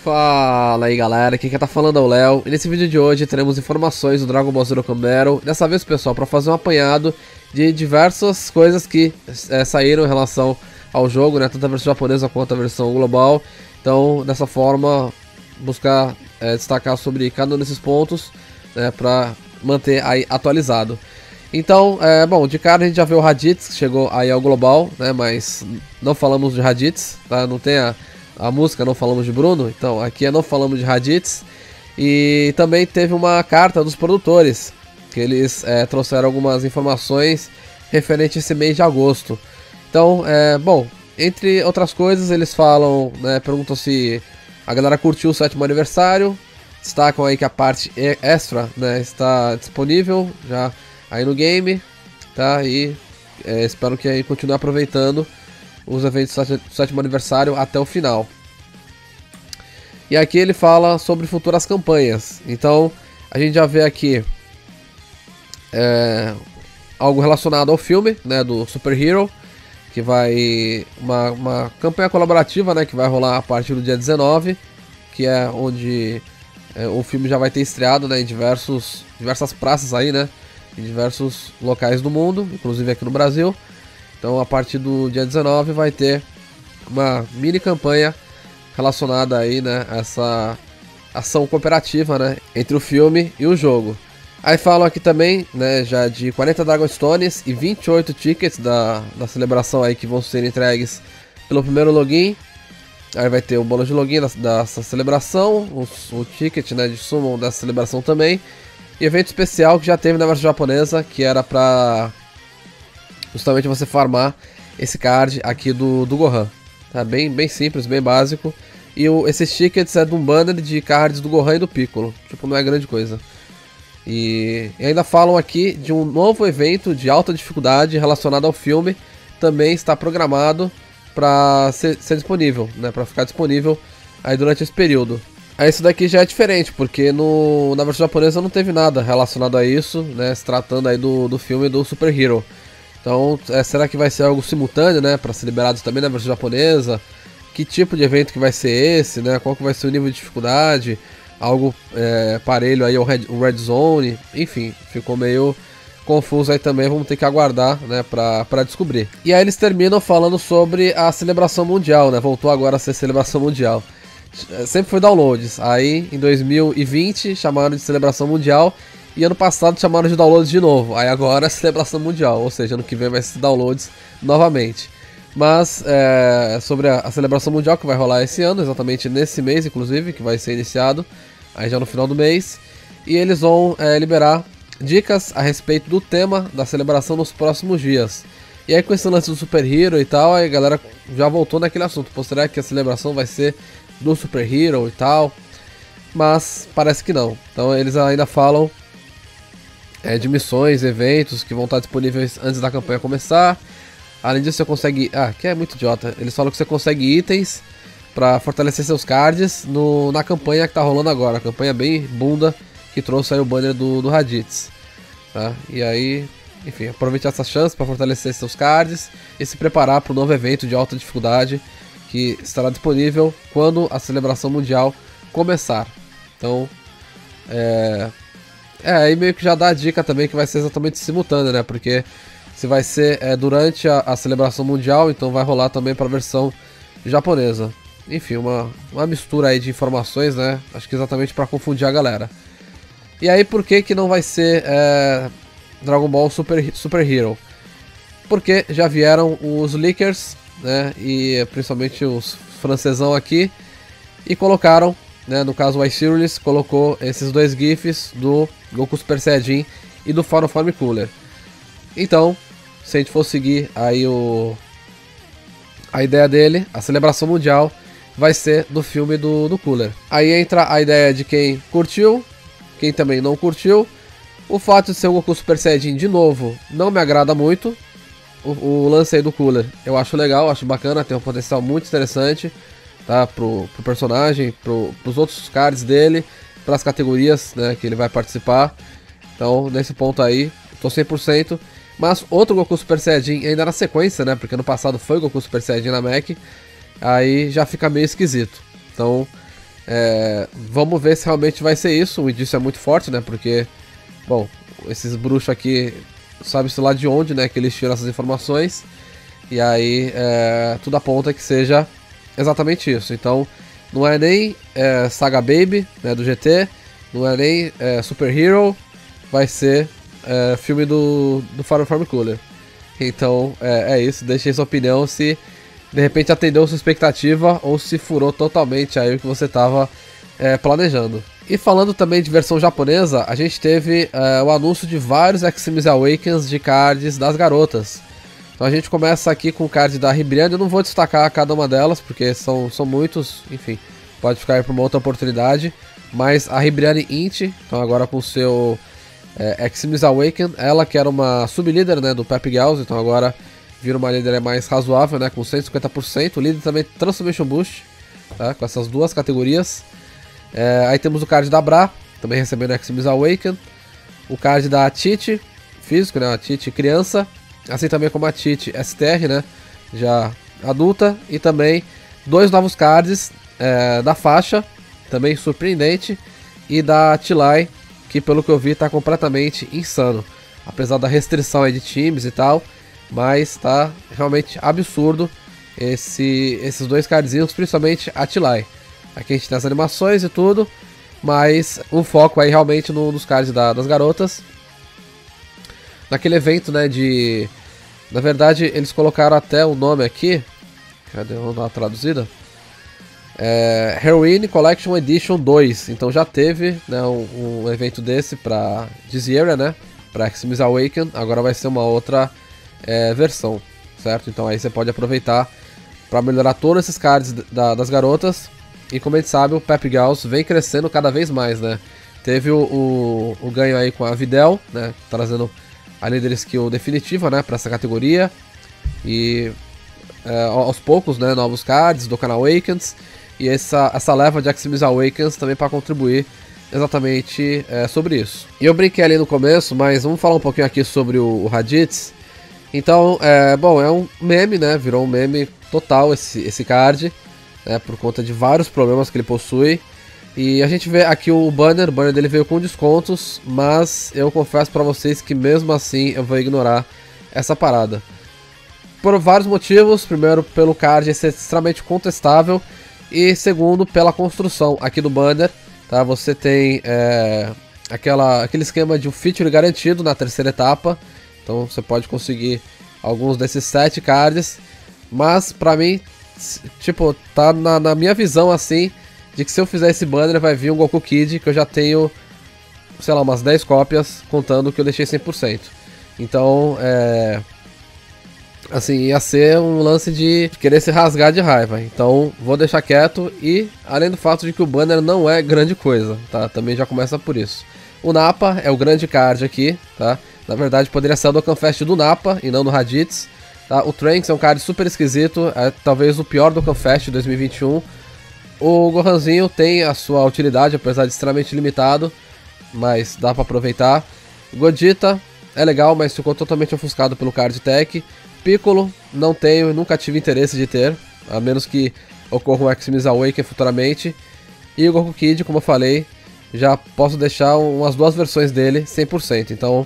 Fala aí galera, aqui quem tá falando é o Léo, e nesse vídeo de hoje teremos informações do Dragon Ball Z Dokkan Battle. Dessa vez, pessoal, para fazer um apanhado de diversas coisas que saíram em relação ao jogo, né, tanto a versão japonesa quanto a versão global. Então, dessa forma, buscar destacar sobre cada um desses pontos, né, para manter aí atualizado. Então, bom, de cara a gente já vê o Raditz, que chegou aí ao global, né, mas não falamos de Raditz, tá, não tem a música, não falamos de Bruno, então aqui não falamos de Raditz. E também teve uma carta dos produtores, que eles trouxeram algumas informações referente a esse mês de agosto. Então, bom, entre outras coisas eles falam, né, perguntam se a galera curtiu o 7º aniversário, destacam aí que a parte extra, né, está disponível já aí no game, tá, e espero que aí continue aproveitando os eventos do 7º aniversário até o final. E aqui ele fala sobre futuras campanhas. Então a gente já vê aqui algo relacionado ao filme, né, do Super Hero, que vai uma campanha colaborativa, né, que vai rolar a partir do dia 19, que é onde o filme já vai ter estreado, né, em diversas praças aí, né, em diversos locais do mundo, inclusive aqui no Brasil. Então a partir do dia 19 vai ter uma mini campanha relacionada aí, né, a essa ação cooperativa, né, entre o filme e o jogo. Aí falam aqui também, né, já de 40 Dragon Stones e 28 tickets da celebração aí que vão ser entregues pelo primeiro login. Aí vai ter o bônus de login dessa celebração, o ticket, né, de summon dessa celebração também. E evento especial que já teve na versão japonesa, que era pra justamente você farmar esse card aqui do Gohan. Tá bem simples, bem básico. E esses tickets é de um banner de cards do Gohan e do Piccolo. Tipo, não é grande coisa. E ainda falam aqui de um novo evento de alta dificuldade relacionado ao filme. Também está programado para ser disponível, né? Para ficar disponível aí durante esse período. Aí isso daqui já é diferente, porque na versão japonesa não teve nada relacionado a isso, né? Se tratando aí do filme do Super Hero. Então, será que vai ser algo simultâneo, né, para ser liberado também na versão japonesa? Que tipo de evento que vai ser esse, né? Qual que vai ser o nível de dificuldade? Algo parelho aí ao Red Zone? Enfim, ficou meio confuso aí também, vamos ter que aguardar, né, para descobrir. E aí eles terminam falando sobre a celebração mundial, né? Voltou agora a ser celebração mundial. Sempre foi downloads, aí em 2020 chamaram de celebração mundial. E ano passado chamaram de downloads de novo. Aí agora é celebração mundial. Ou seja, ano que vem vai ser downloads novamente. Mas sobre a celebração mundial que vai rolar esse ano, exatamente nesse mês, inclusive, que vai ser iniciado aí já no final do mês. E eles vão liberar dicas a respeito do tema da celebração nos próximos dias. E aí com esse lance do Super Hero e tal, aí a galera já voltou naquele assunto. Pô, será que a celebração vai ser do Super Hero e tal? Mas parece que não. Então eles ainda falam de missões, eventos que vão estar disponíveis antes da campanha começar. Além disso, você consegue... que é muito idiota. Eles falam que você consegue itens para fortalecer seus cards na campanha que tá rolando agora. A campanha bem bunda que trouxe aí o banner do Raditz. Tá? E aí, enfim, aproveite essa chance para fortalecer seus cards e se preparar para o novo evento de alta dificuldade que estará disponível quando a celebração mundial começar. Então, aí meio que já dá a dica também que vai ser exatamente simultâneo, né? Porque se vai ser durante a celebração mundial, então vai rolar também para a versão japonesa. Enfim, uma mistura aí de informações, né? Acho que exatamente para confundir a galera. E aí por que não vai ser Dragon Ball Super Hero? Porque já vieram os leakers, né? E principalmente os francesão aqui, e colocaram, né, no caso o iCyrilus colocou esses dois GIFs do Goku Super Saiyajin e do Final Form Cooler. Então, se a gente for seguir aí a ideia dele, a celebração mundial vai ser do filme do Cooler. Aí entra a ideia de quem curtiu, quem também não curtiu. O fato de ser o Goku Super Saiyajin de novo não me agrada muito. O lance aí do Cooler eu acho legal, acho bacana, tem um potencial muito interessante, tá, pro personagem, pros outros cards dele, pras categorias, né, que ele vai participar. Então nesse ponto aí, tô 100%. Mas outro Goku Super Saiyajin ainda na sequência, né, porque no passado foi o Goku Super Saiyajin na Mech, aí já fica meio esquisito. Então Vamos ver se realmente vai ser isso. O indício é muito forte, né? Porque, bom, esses bruxos aqui, sabe-se lá de onde, né? Que eles tiram essas informações. E aí, tudo aponta que seja exatamente isso. Então, não é nem Saga Baby, né? Do GT. Não é nem Super Hero. Vai ser filme do Fire Farm Cooler. Então, é isso. Deixe aí sua opinião se de repente atendeu sua expectativa ou se furou totalmente aí o que você estava planejando. E falando também de versão japonesa, a gente teve o anúncio de vários Eximus Awakens de cards das garotas. Então a gente começa aqui com o card da Ribrianne. Eu não vou destacar cada uma delas, porque são muitos, enfim, pode ficar aí para uma outra oportunidade. Mas a Ribrianne Int, então agora com o seu Eximus Awaken, ela que era uma sublíder, né, do Pep Gals, então agora vira uma líder mais razoável, né, com 150%. O líder também Transformation Boost, tá, com essas duas categorias. Aí temos o card da Bra, também recebendo Eximus Awaken. O card da Titi, físico, né, a Titi criança. Assim também como a Titi STR, né, já adulta. E também 2 novos cards da faixa, também surpreendente. E da Tilai, que pelo que eu vi está completamente insano. Apesar da restrição aí de times e tal. Mas tá realmente absurdo esses 2 cardzinhos, principalmente a Tilai. Aqui a gente tem as animações e tudo, mas o foco aí realmente nos cards das garotas. Naquele evento, né, na verdade, eles colocaram até o nome aqui. Cadê? Vamos dar uma traduzida. Heroine Collection Edition 2. Então já teve, né, um evento desse pra Diziera, né, pra Eximus Awaken. Agora vai ser uma outra versão, certo? Então aí você pode aproveitar para melhorar todos esses cards das garotas. E como a gente sabe, o Pep Gals vem crescendo cada vez mais, né? Teve o ganho aí com a Videl, né, trazendo a líder skill definitiva, né, para essa categoria. E aos poucos, né, novos cards, Dokkan Awakens. E essa leva de Eximus Awakens também para contribuir exatamente sobre isso. E eu brinquei ali no começo, mas vamos falar um pouquinho aqui sobre o Raditz. Então, bom, é um meme, né? Virou um meme total esse card, né? Por conta de vários problemas que ele possui. E a gente vê aqui o banner dele veio com descontos, mas eu confesso pra vocês que mesmo assim eu vou ignorar essa parada. Por vários motivos. Primeiro, pelo card ser extremamente contestável. E segundo, pela construção aqui do banner, tá? Você tem aquele esquema de um feature garantido na terceira etapa. Então você pode conseguir alguns desses 7 cards. Mas pra mim, tipo, tá na minha visão assim, de que se eu fizer esse banner vai vir um Goku Kid, que eu já tenho, sei lá, umas 10 cópias, contando que eu deixei 100%. Então, assim, ia ser um lance de querer se rasgar de raiva. Então, vou deixar quieto. E, além do fato de que o banner não é grande coisa, tá? Também já começa por isso. O Nappa é o grande card aqui, tá? Na verdade, poderia ser o Dokkan Fest do Nappa e não do Raditz. Tá? O Trunks é um card super esquisito, talvez o pior Dokkan Fest de 2021. O Gohanzinho tem a sua utilidade, apesar de extremamente limitado, mas dá pra aproveitar. Godita é legal, mas ficou totalmente ofuscado pelo card tech. Piccolo não tenho e nunca tive interesse de ter, a menos que ocorra um Eximus Awaken futuramente. E o Goku Kid, como eu falei, já posso deixar umas 2 versões dele 100%, então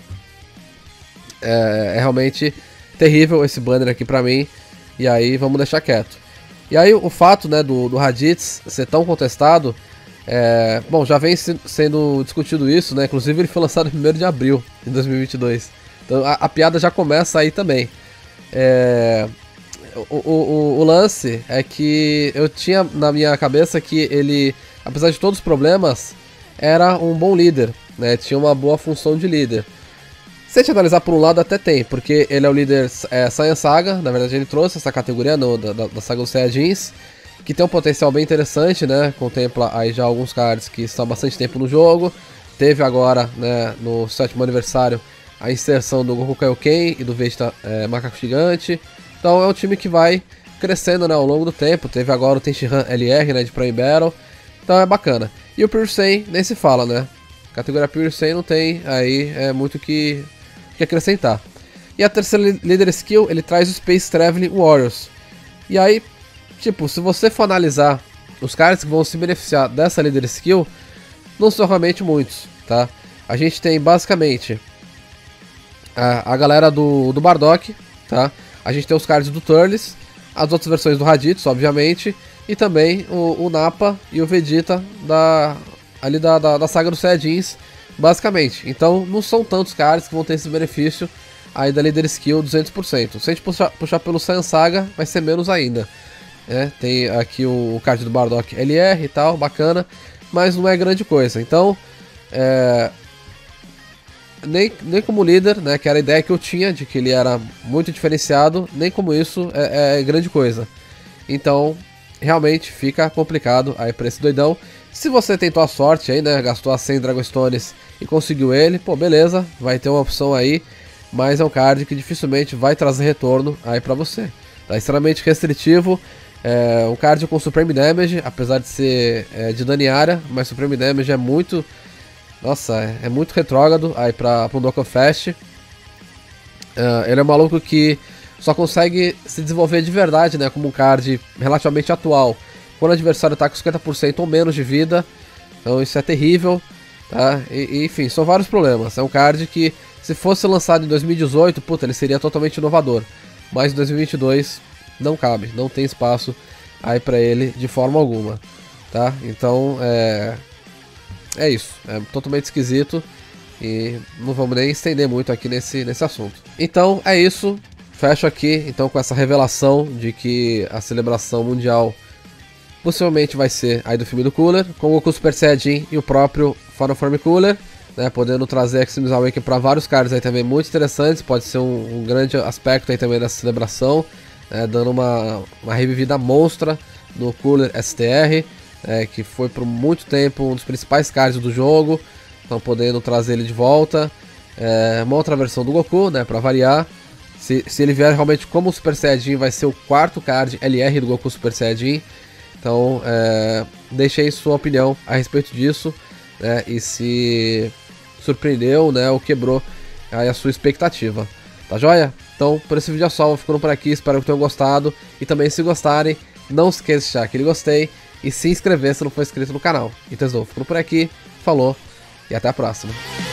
é realmente terrível esse banner aqui pra mim, e aí vamos deixar quieto. E aí o fato, né, do Raditz ser tão contestado, bom, já vem sendo discutido isso, né, inclusive ele foi lançado em 1º de abril de 2022, então a piada já começa aí também. O lance é que eu tinha na minha cabeça que ele, apesar de todos os problemas, era um bom líder, né, tinha uma boa função de líder. Se a gente analisar por um lado, até tem, porque ele é o líder Saiyan Saga. Na verdade ele trouxe essa categoria da Saga dos Saiyajins, que tem um potencial bem interessante, né, contempla aí já alguns cards que estão há bastante tempo no jogo. Teve agora, né, no 7º aniversário, a inserção do Goku Kaioken e do Vegeta Macaco Gigante. Então é um time que vai crescendo, né, ao longo do tempo. Teve agora o Tenshinhan LR, né, de Prime Battle. Então é bacana. E o Pure Saiyan nem se fala, né. A categoria Pure Saiyan não tem aí muito que acrescentar. E a terceira Leader Skill, ele traz o Space Traveling Warriors. E aí, tipo, se você for analisar os caras que vão se beneficiar dessa Leader Skill não são realmente muitos, tá? A gente tem basicamente a galera do Bardock, tá? A gente tem os cards do Turles, as outras versões do Raditz, obviamente, e também o Nappa e o Vegeta ali da saga dos Saiyajins, basicamente. Então não são tantos cards que vão ter esse benefício aí da Leader Skill 200%. Se a gente puxar pelo Saiyan Saga, vai ser menos ainda. Tem aqui o card do Bardock LR e tal, bacana, mas não é grande coisa. Então, nem como líder, né, que era a ideia que eu tinha de que ele era muito diferenciado, nem como isso é grande coisa. Então, realmente fica complicado aí pra esse doidão. Se você tentou a sorte aí, né, gastou as 100 Dragon Stones e conseguiu ele, pô, beleza, vai ter uma opção aí, mas é um card que dificilmente vai trazer retorno aí pra você. Tá extremamente restritivo, um card com Supreme Damage, apesar de ser de dano em área, mas Supreme Damage é muito... Nossa, é muito retrógrado aí pra um Dokkan Fest. Ele é um maluco que só consegue se desenvolver de verdade, né, como um card relativamente atual, quando o adversário tá com 50% ou menos de vida. Então isso é terrível, tá? Enfim, são vários problemas. É um card que, se fosse lançado em 2018, puta, ele seria totalmente inovador. Mas em 2022 não cabe, não tem espaço aí pra ele de forma alguma, tá? Então é isso, é totalmente esquisito e não vamos nem estender muito aqui nesse assunto. Então é isso, fecho aqui então com essa revelação de que a celebração mundial possivelmente vai ser aí do filme do Cooler, com o Goku Super Saiyajin e o próprio Final Form Cooler, né, podendo trazer Extremes Awakening para vários cards aí também muito interessantes, pode ser um grande aspecto aí também dessa celebração, dando uma revivida monstra no Cooler STR, que foi por muito tempo um dos principais cards do jogo, então podendo trazer ele de volta. Uma outra versão do Goku, né, para variar. Se ele vier realmente como Super Saiyajin, vai ser o quarto card LR do Goku Super Saiyajin. Então deixe aí sua opinião a respeito disso, né, e se surpreendeu, né, ou quebrou aí a sua expectativa. Tá joia? Então por esse vídeo é só, vou ficando por aqui, espero que tenham gostado. E também, se gostarem, não se esqueça de deixar aquele gostei e se inscrever se não for inscrito no canal. Então eu vou ficando por aqui, falou e até a próxima.